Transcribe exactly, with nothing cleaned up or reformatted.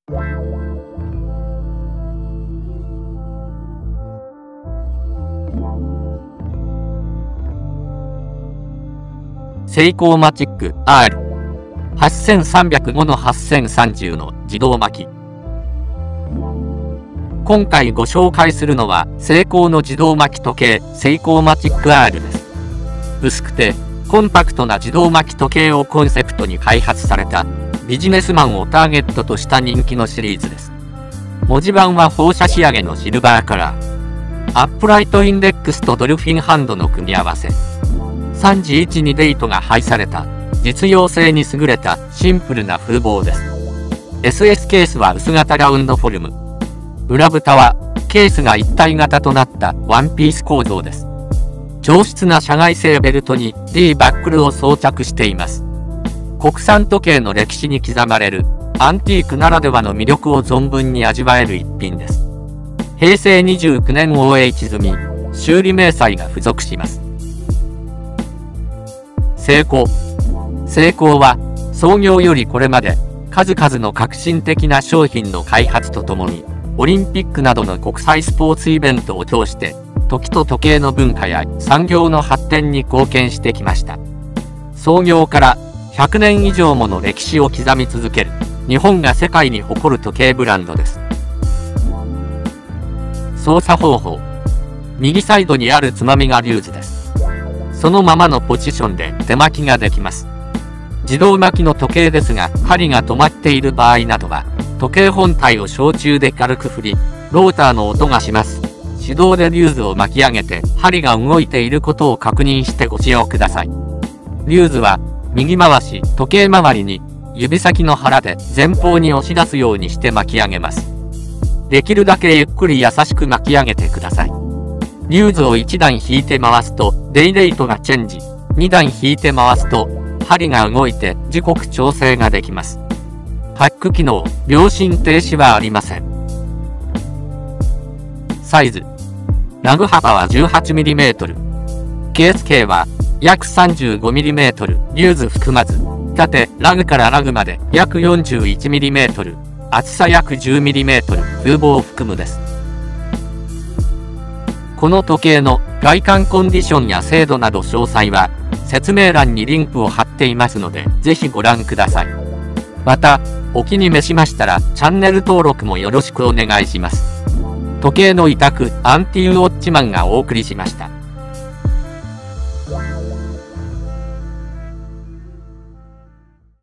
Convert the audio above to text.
セイコーマチック アールはちさんゼロごのはちさんゼロの自動巻き。今回ご紹介するのはセイコーの自動巻き時計セイコーマチック アール です。薄くてコンパクトな自動巻き時計をコンセプトに開発されたビジネスマンをターゲットとした人気のシリーズです。文字盤は放射仕上げのシルバーカラー。アップライトインデックスとドルフィンハンドの組み合わせ。さんじいちにデートが配された実用性に優れたシンプルな風貌です。エスエス ケースは薄型ラウンドフォルム。裏蓋はケースが一体型となったワンピース構造です。上質な社外製ベルトに D バックルを装着しています。国産時計の歴史に刻まれるアンティークならではの魅力を存分に味わえる一品です。へいせいにじゅうきゅうねん オーエイチ 済み、修理明細が付属します。セイコー。セイコーは創業よりこれまで数々の革新的な商品の開発とともにオリンピックなどの国際スポーツイベントを通して時と時計の文化や産業の発展に貢献してきました。創業からひゃくねん以上もの歴史を刻み続ける日本が世界に誇る時計ブランドです。操作方法。右サイドにあるつまみがリューズです。そのままのポジションで手巻きができます。自動巻きの時計ですが、針が止まっている場合などは、時計本体を小中で軽く振り、ローターの音がします。手動でリューズを巻き上げて、針が動いていることを確認してご使用ください。リューズは、右回し、時計回りに、指先の腹で前方に押し出すようにして巻き上げます。できるだけゆっくり優しく巻き上げてください。リューズをいちだん引いて回すと、デイレイトがチェンジ。にだん引いて回すと、針が動いて時刻調整ができます。ハック機能、秒針停止はありません。サイズ。ラグ幅は じゅうはちミリメートル。ケース径は約 さんじゅうごミリメートル。リューズ含まず。縦、ラグからラグまで約 よんじゅういちミリメートル。厚さ約 じゅうミリメートル。風貌を含むです。この時計の外観コンディションや精度など詳細は説明欄にリンクを貼っていますのでぜひご覧ください。また、お気に召しましたらチャンネル登録もよろしくお願いします。時計の委託、アンティウォッチマンがお送りしました。